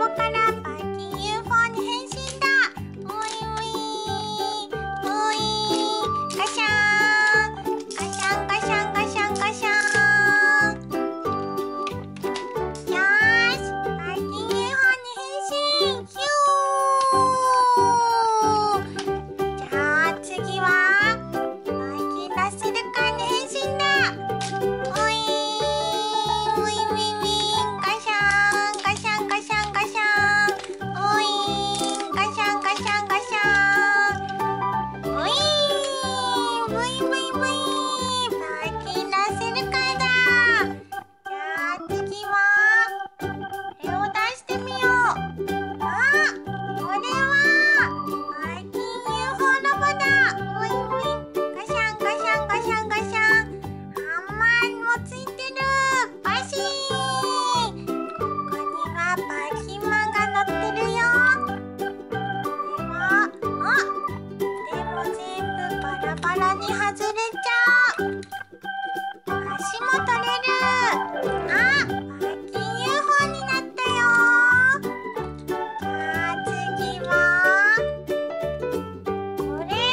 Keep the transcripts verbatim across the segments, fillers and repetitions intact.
ボからバーキン ユーフォー に変身だ。おいおいおい、ガシャーンガシャンガシャンガシャンガシャン。よーし、バーキン ユーフォー に変身。ヒュー。じゃあ次はバーキンラッセルカーに変身だ。おいおいウィンウィンガシャンガシャンガシャンガシャン。おいガシャンガシャンガシャン。おいブイブイブイバーキンラッセルカーだ。じゃあ次はこれを出してみよう。あ、これはバーキン ユーフォー ロボだ。ウィンウィンガシャンガシャンガシャンガシャン。ハンマーもついてる。バシーン。ここにはバーキンマンが乗ってるよ。これは、あ、でも全部バラバラに外れちゃう。足も取れる。あ、バーキン ユーフォー になったよ。じゃあ次はこれ。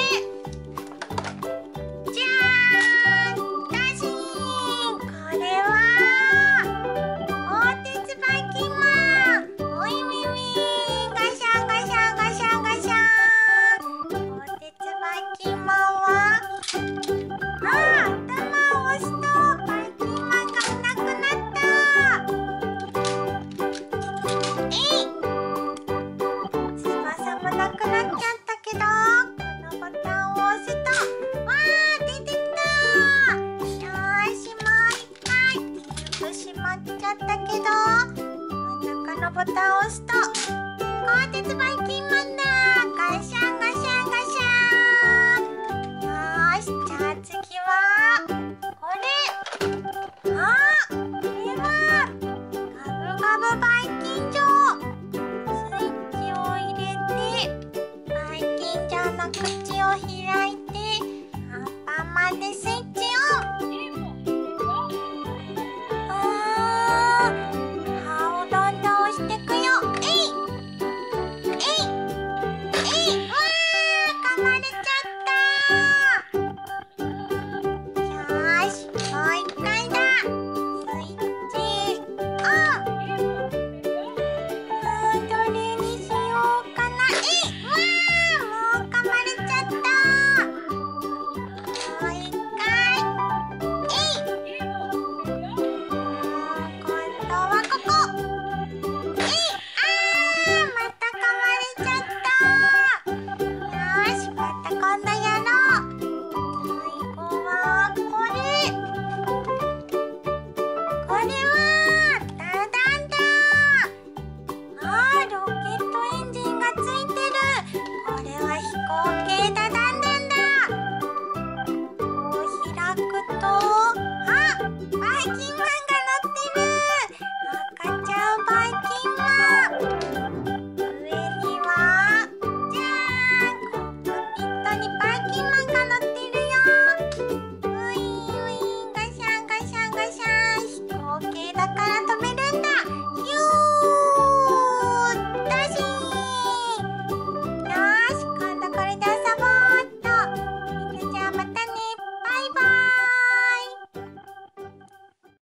じゃーん、ダシーン。これは鋼鉄バーキンマン。おいウィンウィンガシャンガシャンガシャンガシャン。鋼鉄バーキンマンは、あ、頭を押すとバーキンマンがいなくなった。えい、翼もなくなっちゃったけど、このボタンを押すと、わー、出てきた。よーし、もう一回。全部閉まっちゃったけど、真ん中のボタンを押すと鋼鉄バイキンマンだ。ガシャンガシ